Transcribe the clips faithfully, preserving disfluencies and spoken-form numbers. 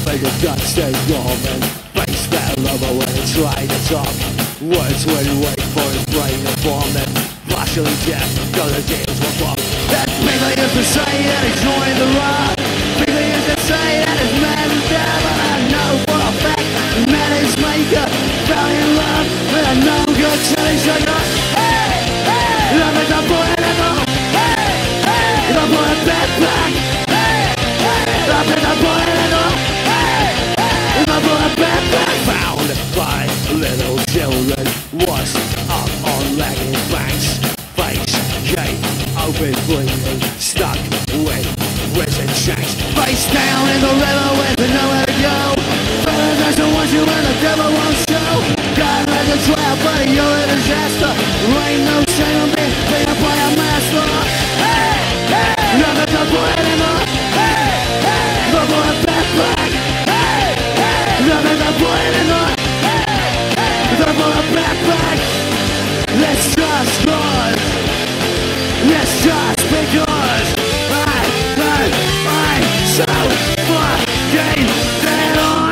Make a gun stay warm and face that lover when it's trying to talk. Words when you wait for his brain to form and partially deaf, cause the games were wrong. That people used to say that he's joined the rock. People used to say that his man is dead, but I know for a fact he met his maker, fell in love with a no good chili sugar. Hey, hey, love is a political. Hey, hey, love for a backpack. Hey, hey, love is a political. Found by little children, washed up on lagging banks, face gate open bleeding, stuck with prison shanks. Face down in the river with nowhere to go. Better doesn't want you and the devil won't show. God has a trail, but you're a disaster. Ain't no shame on me, being by a master. Hey, hey, love is a boy anymore. Hey, hey, love for a backpack. Love is a boy anymore. Love for a backpack. Let's just cause. Let's just because I, I, I'm so fucking dead on.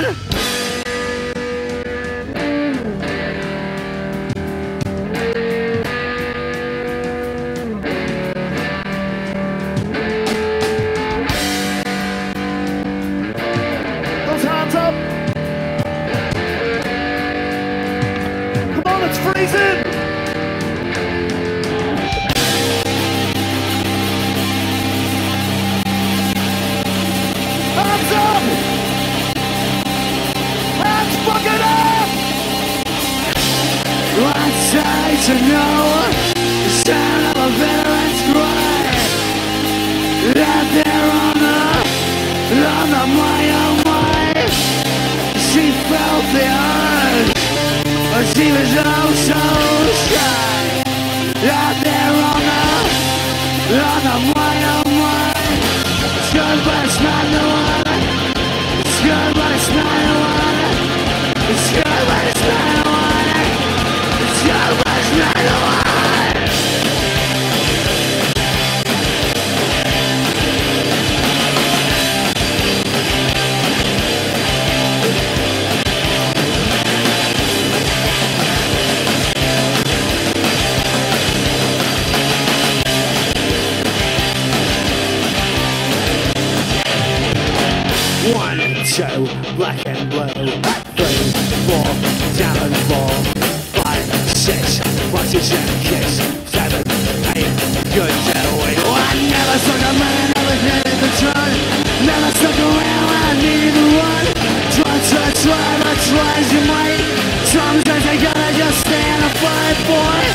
Those hands up. It's freezing! Hands up! Hands fucking up! What's I to know? The sound of a veteran's cry. Out there on the, on the mile way. She felt the urge. But she was oh so shy. Out there on the, on the wide on wide. It's good but it's not the one. It's good but it's not the one. It's good but it's not the one. It's good but it's not the one. One, two, black and blue. Three, four, down and four. Five, six, one, two, seven, kiss. Seven, eight, good getaway. Oh, I never stuck a man, never needed the turn. Never stuck around when I needed to run. Try, try, try, but try as you might. Sometimes I gotta just stand and fight for it.